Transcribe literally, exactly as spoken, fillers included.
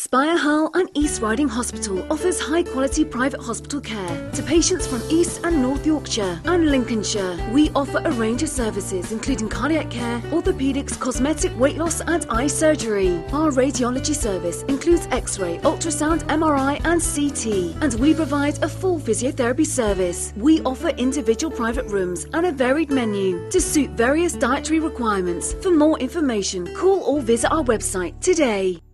Spire Hull and East Riding Hospital offers high-quality private hospital care to patients from East and North Yorkshire and Lincolnshire. We offer a range of services including cardiac care, orthopaedics, cosmetic, weight loss and eye surgery. Our radiology service includes X-ray, ultrasound, M R I and C T, and we provide a full physiotherapy service. We offer individual private rooms and a varied menu to suit various dietary requirements. For more information, call or visit our website today.